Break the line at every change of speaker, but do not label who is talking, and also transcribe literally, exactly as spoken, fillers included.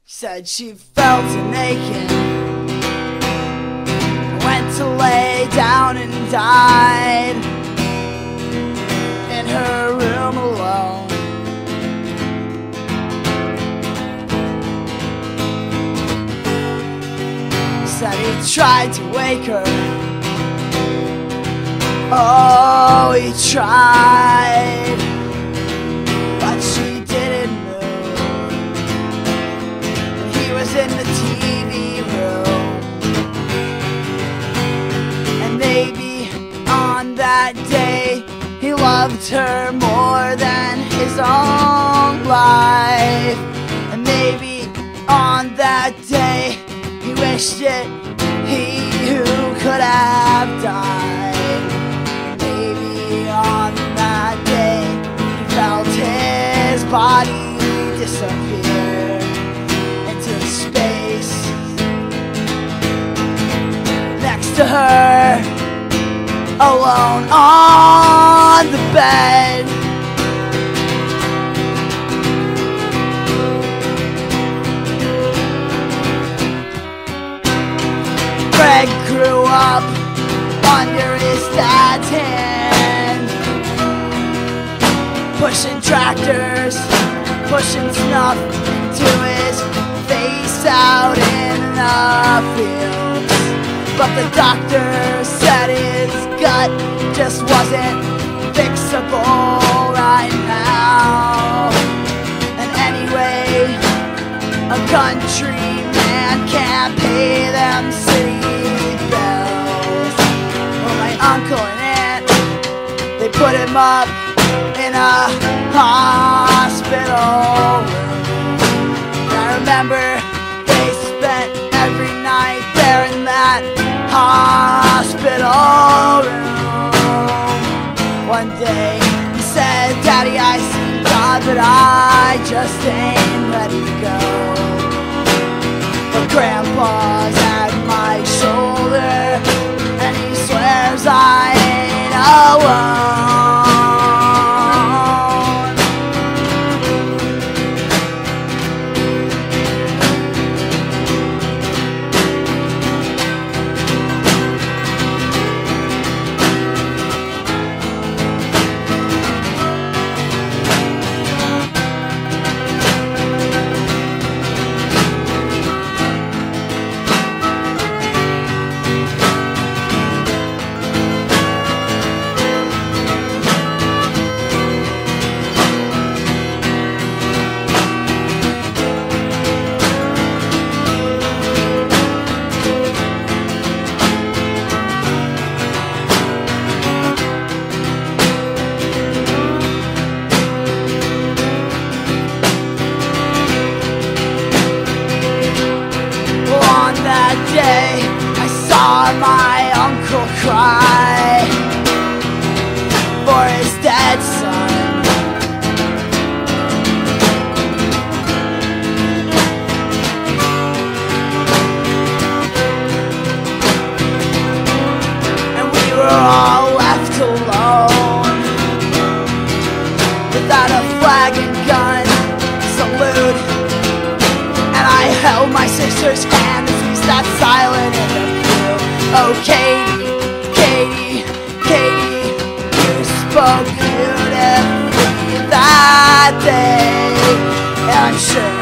Said she felt naked, went to lay down and died in her room alone. Said he tried to wake her, oh, he tried, but she didn't move. He was in the T V room, and maybe on that day he loved her more than his own life. And maybe on that day he wished it he who could have died. Maybe on that day he felt his body disappear into space next to her, alone on the bed. Greg grew up under his dad's hand, pushing tractors, pushing snuff to his face out in the fields. But the doctor said his gut just wasn't fixable right now. And anyway, a country man can't pay them city bills. Well, my uncle and aunt, they put him up in a hospital room. And I remember they spent every night there in that hospital room. One day he said, "Daddy, I see God, but I just ain't ready to go." But Grandpa's at my shoulder, and he swears I ain't alone. Day, I saw my uncle cry for his dead son. And we were all left alone, without a flag and gun salute. And I held my sister's hand as we sat silent in the pew. Oh, Katie, Katie, Katie, you spoke beautifully that day. And I'm sure